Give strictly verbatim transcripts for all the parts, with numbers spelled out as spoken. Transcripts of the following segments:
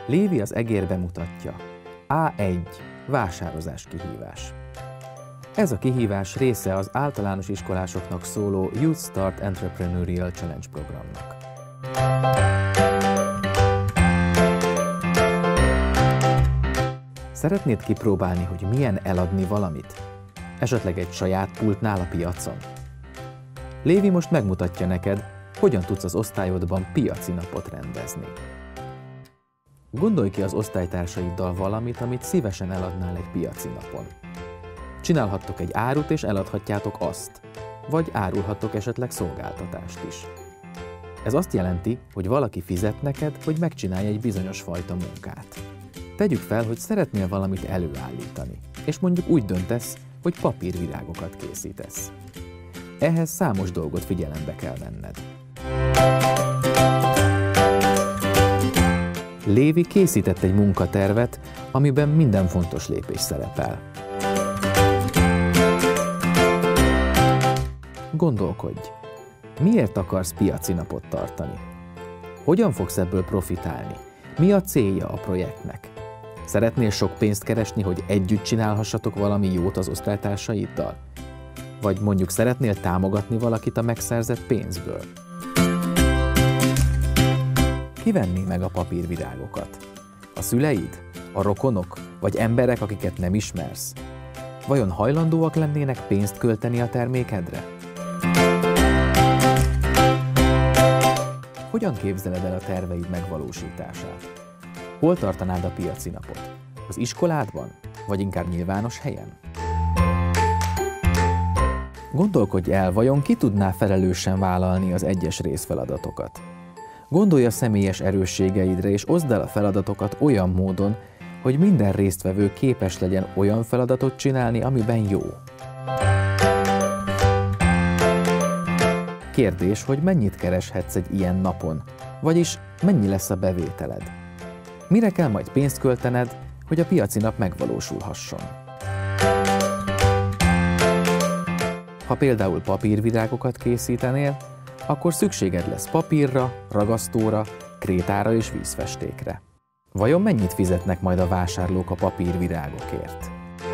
Lévi az egér bemutatja. á egy. Vásározás kihívás. Ez a kihívás része az általános iskolásoknak szóló Youth Start Entrepreneurial Challenge programnak. Szeretnéd kipróbálni, hogy milyen eladni valamit? Esetleg egy saját pultnál a piacon? Lévi most megmutatja neked, hogyan tudsz az osztályodban piaci napot rendezni. Gondolj ki az osztálytársaiddal valamit, amit szívesen eladnál egy piaci napon. Csinálhattok egy árut és eladhatjátok azt, vagy árulhattok esetleg szolgáltatást is. Ez azt jelenti, hogy valaki fizet neked, hogy megcsinálj egy bizonyos fajta munkát. Tegyük fel, hogy szeretnél valamit előállítani, és mondjuk úgy döntesz, hogy papírvirágokat készítesz. Ehhez számos dolgot figyelembe kell venned. Lévi készített egy munkatervet, amiben minden fontos lépés szerepel. Gondolkodj, miért akarsz piaci napot tartani? Hogyan fogsz ebből profitálni? Mi a célja a projektnek? Szeretnél sok pénzt keresni, hogy együtt csinálhassatok valami jót az osztálytársaiddal? Vagy mondjuk szeretnél támogatni valakit a megszerzett pénzből? Ki venné meg a papírvirágokat? A szüleid? A rokonok? Vagy emberek, akiket nem ismersz? Vajon hajlandóak lennének pénzt költeni a termékedre? Hogyan képzeled el a terveid megvalósítását? Hol tartanád a piaci napot? Az iskoládban? Vagy inkább nyilvános helyen? Gondolkodj el, vajon ki tudná felelősen vállalni az egyes részfeladatokat? Gondolj a személyes erősségeidre, és oszd el a feladatokat olyan módon, hogy minden résztvevő képes legyen olyan feladatot csinálni, amiben jó. Kérdés, hogy mennyit kereshetsz egy ilyen napon, vagyis mennyi lesz a bevételed. Mire kell majd pénzt költened, hogy a piaci nap megvalósulhasson. Ha például papírvirágokat készítenél, akkor szükséged lesz papírra, ragasztóra, krétára és vízfestékre. Vajon mennyit fizetnek majd a vásárlók a papírvirágokért?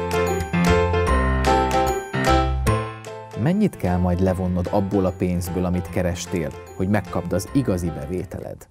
Mennyit kell majd levonnod abból a pénzből, amit kerestél, hogy megkapd az igazi bevételed?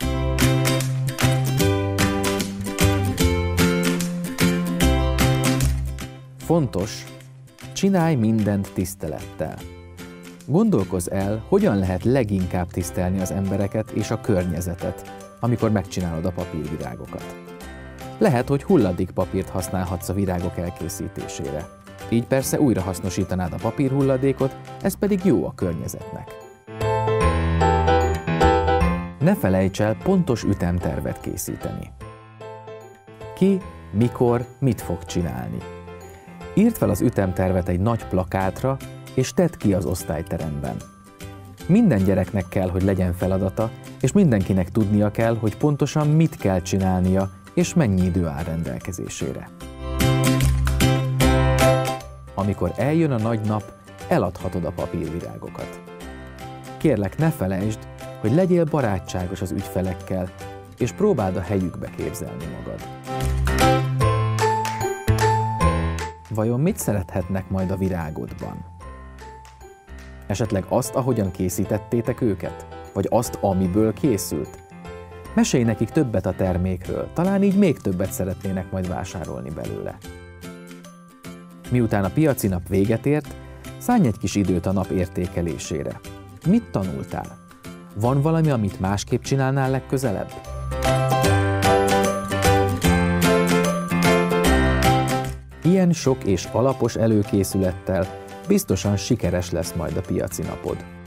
Fontos, csinálj mindent tisztelettel. Gondolkozz el, hogyan lehet leginkább tisztelni az embereket és a környezetet, amikor megcsinálod a papírvirágokat. Lehet, hogy hulladékpapírt használhatsz a virágok elkészítésére. Így persze újra hasznosítanád a papírhulladékot, ez pedig jó a környezetnek. Ne felejts el pontos ütemtervet készíteni. Ki, mikor, mit fog csinálni. Írd fel az ütemtervet egy nagy plakátra, és tedd ki az osztályteremben. Minden gyereknek kell, hogy legyen feladata, és mindenkinek tudnia kell, hogy pontosan mit kell csinálnia, és mennyi idő áll rendelkezésére. Amikor eljön a nagy nap, eladhatod a papírvirágokat. Kérlek, ne felejtsd, hogy legyél barátságos az ügyfelekkel, és próbáld a helyükbe képzelni magad. Vajon mit szerethetnek majd a virágodban? Esetleg azt, ahogyan készítettétek őket? Vagy azt, amiből készült? Mesélj nekik többet a termékről, talán így még többet szeretnének majd vásárolni belőle. Miután a piaci nap véget ért, szállj egy kis időt a nap értékelésére. Mit tanultál? Van valami, amit másképp csinálnál legközelebb? Ilyen sok és alapos előkészülettel biztosan sikeres lesz majd a piaci napod.